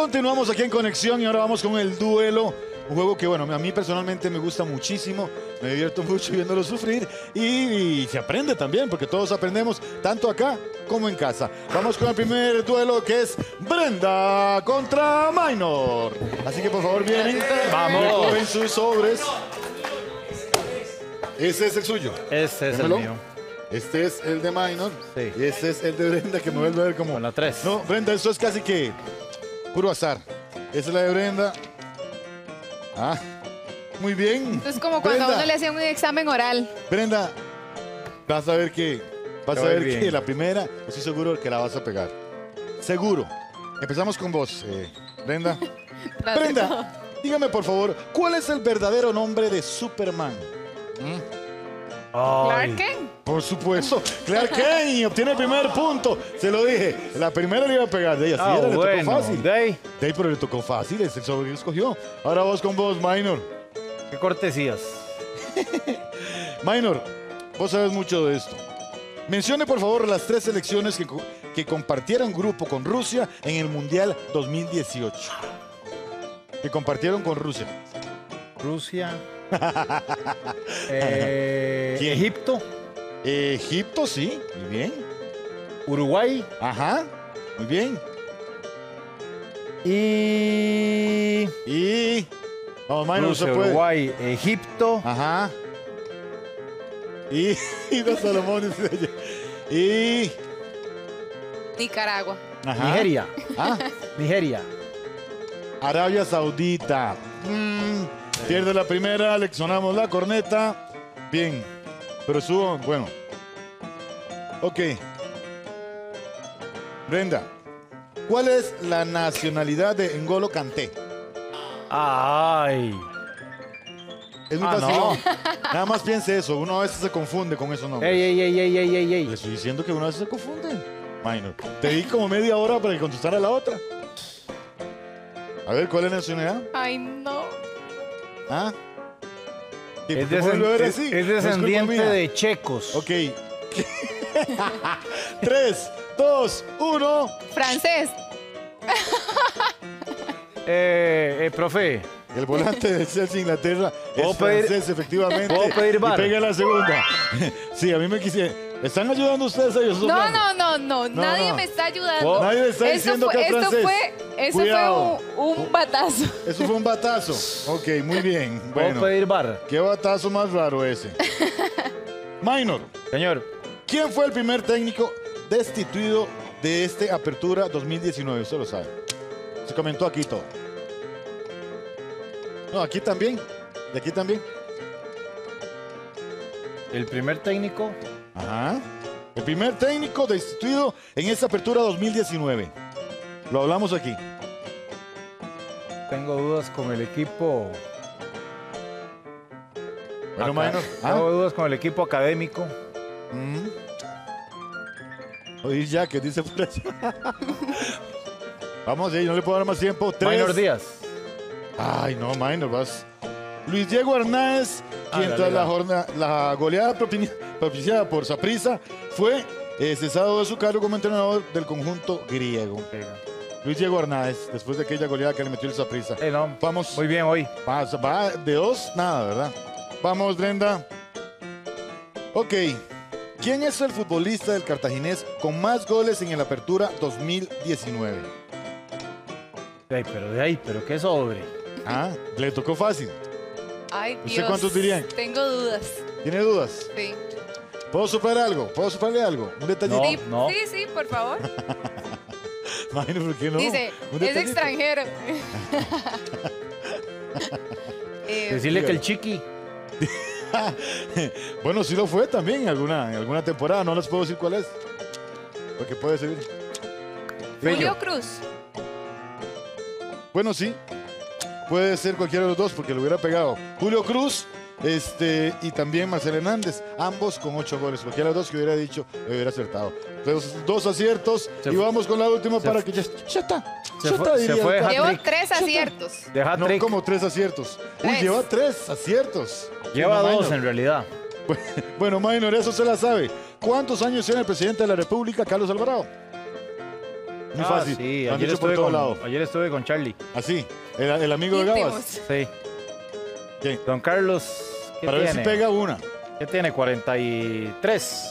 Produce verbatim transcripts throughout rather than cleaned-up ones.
Continuamos aquí en Conexión y ahora vamos con el duelo. Un juego que, bueno, a mí personalmente me gusta muchísimo. Me divierto mucho viéndolo sufrir y, y se aprende también, porque todos aprendemos, tanto acá como en casa. Vamos con el primer duelo, que es Brenda contra Minor. Así que, por favor, vienen. Vamos. Recogen sus sobres. Ese es el suyo. Ese es Démelo. el mío. Este es el de Minor. Sí. Y este es el de Brenda, que me vuelve a ver como... Con la tres. No, Brenda, eso es casi que puro azar. Esa es la de Brenda. Ah, muy bien. Es como cuando Brenda, a uno le hacían un examen oral. Brenda, vas a ver que, vas Te a va a ver ir que bien. la primera, estoy seguro que la vas a pegar. Seguro. Empezamos con vos, eh, Brenda. Tras de todo. Brenda, dígame por favor, ¿cuál es el verdadero nombre de Superman? ¿Mm? Clark Kent. Por supuesto, Clark Kent y obtiene el primer punto. Se lo dije, la primera le iba a pegar. De ella, sí, Ah, era, le bueno. tocó fácil. De ahí, De ahí, pero le tocó fácil, es el sobre que escogió. Ahora vos con vos, Minor. qué cortesías. Minor, vos sabes mucho de esto. Mencione, por favor, las tres selecciones que, co- que compartieron grupo con Rusia en el Mundial dos mil dieciocho. Que compartieron con Rusia. Rusia. eh, ¿Quién? Egipto. Egipto, sí, muy bien. Uruguay. Ajá, muy bien. Y... Y... Vamos, Minor, Rusia, se puede. Uruguay, Egipto. Ajá. Y... Y los Salomones. Y... Nicaragua. Ajá. Nigeria. Ah, Nigeria. Arabia Saudita. Mm, pierde la primera, le sonamos la corneta. Bien, pero subo, bueno. Ok. Brenda, ¿cuál es la nacionalidad de N'Golo Kanté? Ay. Es muy Ah, vacilón. Nada más piense eso, uno a veces se confunde con esos nombres. Ey, ey, ey, ey, ey, ey, Le ey. estoy diciendo que uno a veces se confunde. Minor. Te di como media hora para que contestara la otra. A ver, ¿cuál es la nacionalidad? Ay, no. ¿Ah? Sí, Es, ¿por qué me desen- vuelve a ver es- así? es No es culpa descendiente mía. de checos. Ok. Tres, dos, uno. Francés. Eh, eh, profe. El volante del Chelsea Inglaterra es ¿Puedo pedir- francés, efectivamente. ¿Puedo pedir Y bar? pega la segunda. Sí, a mí me quise. ¿Están ayudando ustedes ellos? esos No, blancos? no, no, no. No, Nadie no. me está ayudando. Nadie me está Esto diciendo fue, que es esto francés. fue, eso Cuidado. fue un, un batazo. Eso fue un batazo. Ok, muy bien. ¿Puedo Bueno, pedir bar? qué batazo más raro ese. Minor, Señor. ¿quién fue el primer técnico destituido de este Apertura dos mil diecinueve? Usted lo sabe. Se comentó aquí todo. No, aquí también. Y aquí también. El primer técnico. Ajá. El primer técnico destituido en esta Apertura dos mil diecinueve. Lo hablamos aquí. Tengo dudas con el equipo. Bueno, Acá- Minor. Tengo ¿Ah? dudas con el equipo académico. Mm. Oír ya que dice por allá. Vamos, eh, no le puedo dar más tiempo. Tres. Minor Díaz. Ay, no, Minor, vas. Luis Diego Hernández, Ah, quien la tras la, liga. jornada, la goleada propini- propiciada por Saprissa, fue eh, cesado de su cargo como entrenador del conjunto griego. Luis Diego Hernández, después de aquella goleada que le metió el Saprissa. Eh, no. Vamos. Muy bien hoy. Va, va de dos, nada, ¿verdad? Vamos, Brenda. Ok. ¿Quién es el futbolista del Cartaginés con más goles en el Apertura dos mil diecinueve? De ahí, pero de ahí, pero qué sobre. Ah, le tocó fácil. Ay, ¿Usted Dios. cuántos dirían? Tengo dudas. ¿Tiene dudas? Sí. ¿Puedo superar algo? ¿Puedo superarle algo? ¿Un detallito? No, Sí, no. sí, sí, por favor. Imagino, ¿por qué no? Dice, ¿Un es detallito? extranjero. Eh, Decirle que el chiqui. Bueno, sí lo fue también en alguna, en alguna temporada. No les puedo decir cuál es. Porque puede ser. Julio Cruz. Bueno, sí. Puede ser cualquiera de los dos porque lo hubiera pegado. Julio Cruz este, y también Marcel Hernández. Ambos con ocho goles. Cualquiera de los dos que hubiera dicho, lo hubiera acertado. Entonces, dos aciertos. Se y fu- vamos con la última se para fu- que ya, ya está. se ya fue- está, se diría fue el Tata. Llevo Hat-trick. tres aciertos. De No, hat-trick. como tres aciertos. Uy, Tres. lleva tres aciertos. Lleva Bueno, dos Minor. en realidad. Bueno, Minor, eso se la sabe. ¿Cuántos años tiene el presidente de la República, Carlos Alvarado? Muy Ah, fácil. sí, Lo han ayer dicho por estuve, todo con, lado. ayer estuve con Charlie. Así, el, el amigo de Gabas. Íntimos. Sí. ¿Quién? Don Carlos, ¿qué Para ver tiene? si pega una. ¿Qué tiene? cuarenta y tres.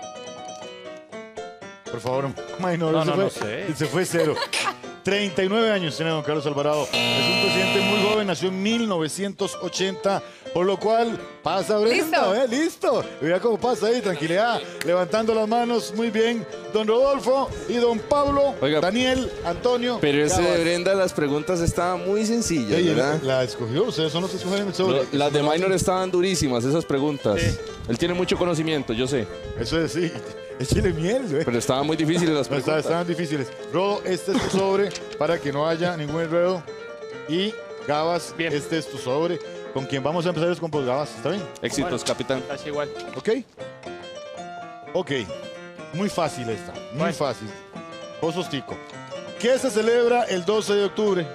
Por favor, Minor, No, se, no, fue, no sé. se fue cero. treinta y nueve años tiene don Carlos Alvarado. Es un presidente muy joven, nació en mil novecientos ochenta, por lo cual pasa Brenda, Listo. ¿eh? Listo. Mira cómo pasa ahí, tranquilidad, levantando las manos, muy bien. Don Rodolfo y don Pablo, Oiga, Daniel, Antonio. Pero ese de Gabas. Brenda, las preguntas estaban muy sencillas, Ey, ¿verdad? la, la escogió, ustedes son los que escogen el sobre. Lo- las de Minor estaban durísimas, esas preguntas. Sí. Él tiene mucho conocimiento, yo sé. Eso es, sí. Échale miel, güey. Pero estaban muy difíciles las No, está- preguntas. estaban difíciles. Rodo, este es tu sobre para que no haya ningún enredo. Y Gabas, Bien. este es tu sobre. Con quien vamos a empezar es con pues, Gabas. ¿Está bien? Éxitos, Bueno. capitán. Casi igual. ¿Ok? Ok. Muy fácil esta. Muy Bueno. fácil. Vos sos tico. ¿Qué se celebra el doce de octubre?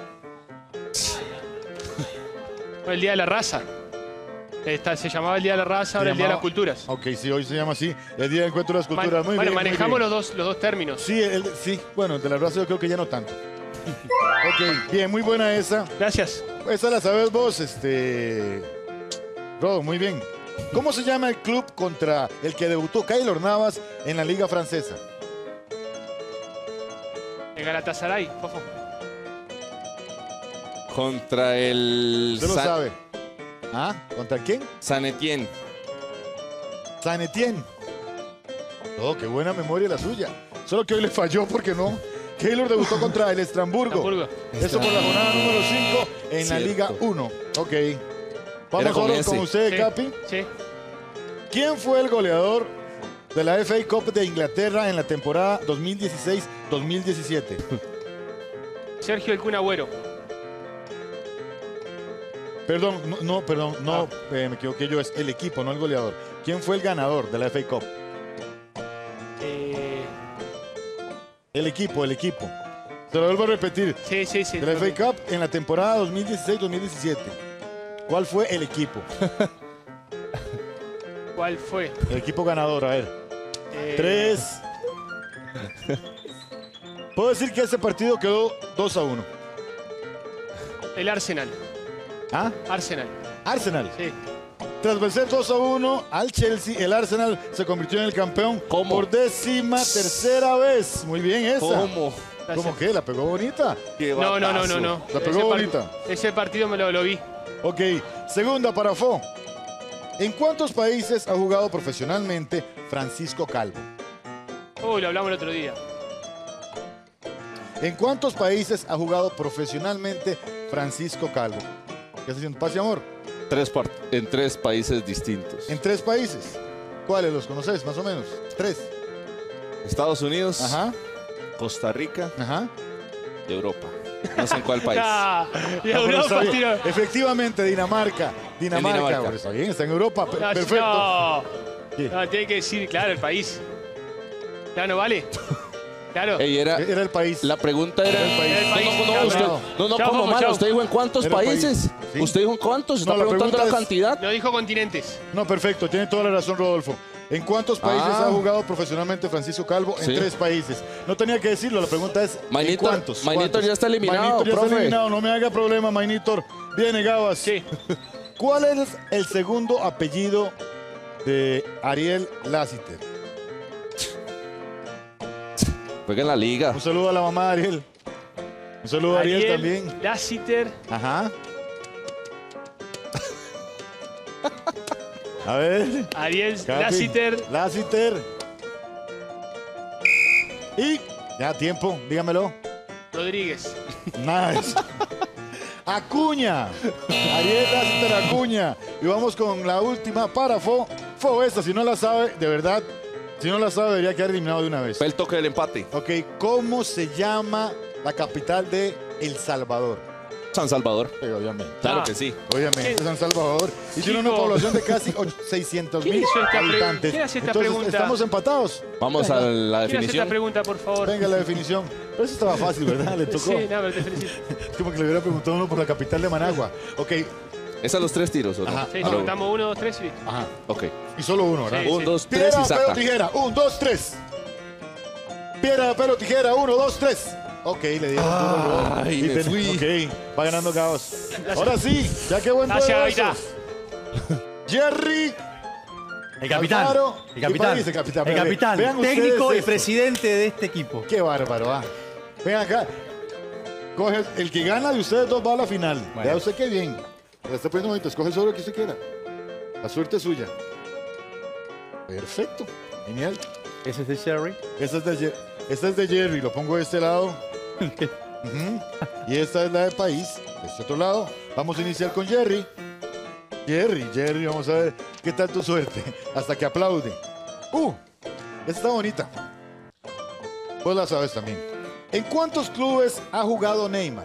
El Día de la Raza. Esta, se llamaba el Día de la Raza, ahora Se el Día de las llamaba- Culturas. Ok, sí, hoy se llama así. El Día del Encuentro de las Man- Culturas. Muy bueno, bien. muy manejamos bien. los dos, los dos términos. Sí, el- sí, bueno, de la raza yo creo que ya no tanto. Ok, bien, muy buena esa. Gracias. Esa la sabes vos, este. Rodo, muy bien. ¿Cómo se llama el club contra el que debutó Keylor Navas en la Liga Francesa? El Galatasaray, Fofo. Contra el Usted lo San, sabe. ¿Ah? ¿Contra quién? San Etienne. San Etienne. Oh, qué buena memoria la suya. Solo que hoy le falló porque no. Keylor debutó contra el Estrasburgo. Hamburgo. Eso por la jornada número cinco en la Cierto. Liga uno. Ok. Vamos Era con ahora ese. con usted, Sí. Capi. Sí. ¿Quién fue el goleador de la F A Cup de Inglaterra en la temporada dos mil dieciséis dos mil diecisiete? Sergio El Kun Agüero. Perdón, no, no, perdón, no, Ah. eh, me equivoqué yo, es el equipo, no el goleador. ¿Quién fue el ganador de la F A Cup? Eh, El equipo, el equipo. Se lo vuelvo a repetir. sí, sí, sí. De la F A Cup en la temporada dos mil dieciséis dos mil diecisiete. ¿Cuál fue el equipo? ¿Cuál fue? El equipo ganador, a ver. Eh, Tres. Puedo decir que ese partido quedó dos a uno. El Arsenal. ¿Ah? Arsenal. Arsenal. Sí. Tras vencer dos a uno al Chelsea, el Arsenal se convirtió en el campeón ¿Cómo? por décima tercera vez. Muy bien esa. ¿Cómo? ¿Cómo que? ¿La pegó bonita? Qué No, no, no, batazo. no, no. La pegó Ese par- bonita. Ese partido me lo, lo vi. Ok, segunda para Fo. ¿En cuántos países ha jugado profesionalmente Francisco Calvo? Uy, lo hablamos el otro día. ¿En cuántos países ha jugado profesionalmente Francisco Calvo? ¿Qué está haciendo? Paz y amor. Tres part- en tres países distintos. En tres países. ¿Cuáles los conoces, más o menos? Tres. Estados Unidos, Ajá, Costa Rica ajá. y Europa. No sé en cuál país. Ah, y No, pero está Europa, bien. tío. Efectivamente, Dinamarca. Dinamarca, Dinamarca. bueno, está bien, está en Europa. per- No, Perfecto. No, ¿Qué? no, tiene que decir, claro, el país. Ya no vale. Claro. Ey, era, Era el país. la pregunta era... Era el país. El No, país. no, no, Chao, usted, chao. no, no, Chao, ¿cómo, vamos, mano? chao. ¿Usted dijo en cuántos Era el país. países? Sí. ¿Usted dijo en cuántos? ¿Está No, la preguntando la pregunta es- cantidad? No dijo continentes. No, perfecto, tiene toda la razón, Rodolfo. ¿En cuántos países Ah. ha jugado profesionalmente Francisco Calvo? En Sí. tres países. No tenía que decirlo, la pregunta es ¿en Mainitor- cuántos? Mainitor ¿Cuántos? ya está eliminado, Mainitor ya profe. está eliminado, no me haga problema, Mainitor. Viene, Gabas. Sí. ¿Cuál es el segundo apellido de Ariel Lassiter? Juega en la liga. Un saludo a la mamá de Ariel. Un saludo a Ariel, también. Lassiter. Ajá. A ver. Ariel Capi. Lassiter. Lassiter. Y ya tiempo, dígamelo. Rodríguez. Nada de eso. Acuña. Ariel Lassiter Acuña. Y vamos con la última para Fo. Fo, esta, si no la sabe, de verdad, si no la sabe, debería quedar eliminado de una vez. Fue el toque del empate. Ok, ¿cómo se llama la capital de El Salvador? San Salvador. Sí, obviamente. Claro Ah. que sí. Obviamente, ¿Qué? San Salvador. Y tiene una Chico. población de casi seiscientos ¿Quién mil hizo esta pre- habitantes. quién hace esta Entonces, pregunta? estamos empatados. Vamos a la ¿Quién hace esta definición. pregunta, por favor? Venga la definición. Pero eso estaba fácil, ¿verdad? Le tocó. Sí, no, pero te felicito. Es como que le hubiera preguntado uno por la capital de Managua. Ok, Es a los tres tiros, ¿o no? Ajá. Sí, Ah, preguntamos uno, dos, tres y listo. ajá. Ok. Y solo uno, ¿verdad? Sí. Un, dos, tres Piedra, y papel o saca. tijera. Un, dos, tres. Piedra, papel o tijera. Uno, dos, tres. Ok, le dieron duro. Ay, Y me ten- fui. Ok, va ganando Gabos. Ahora sí, ya que buen Gracias, duelo Gaita. esos. Jerry. El capitán. Alfaro, El ¿qué capitán. país, el capitán? El Vean capitán. ustedes Técnico y esto. presidente de este equipo. Qué bárbaro, ah. Ven acá. Coge, el que gana de ustedes dos va a la final. Bueno. Vea usted qué bien. Le está poniendo bonito. Escoge sobre lo que usted quiera. La suerte es suya. Perfecto. Genial. Ese es de Sherry. Esta es de, Ye- esta es de Jerry. Lo pongo de este lado. Ujú. Y esta es la de país. De este otro lado. Vamos a iniciar con Jerry. Jerry, Jerry, vamos a ver qué tal tu suerte. Hasta que aplaude. Uh, esta está bonita. Vos la sabes también. ¿En cuántos clubes ha jugado Neymar?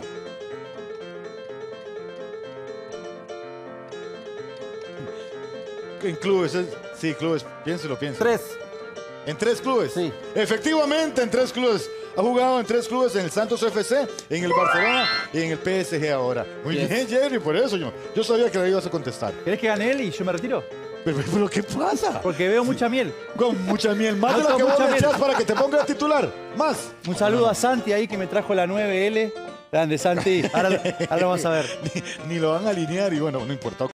En clubes, es- sí, clubes. Piénselo, piénselo. Tres. ¿En tres clubes? Sí. Efectivamente, en tres clubes. Ha jugado en tres clubes, en el Santos F C, en el Barcelona y en el P S G ahora. Muy Yes. bien, Jerry, por eso yo, yo sabía que le ibas a contestar. ¿Querés que gane él y yo me retiro? Pero, pero ¿qué pasa? Porque veo mucha miel. Con mucha miel, más de la Con que vos mucha le miel. echás para que te ponga de titular. Más. Un saludo a Santi ahí que me trajo la nueve L. Grande, Santi. Ahora, ahora lo vamos a ver. Ni, ni lo van a alinear y bueno, no importa.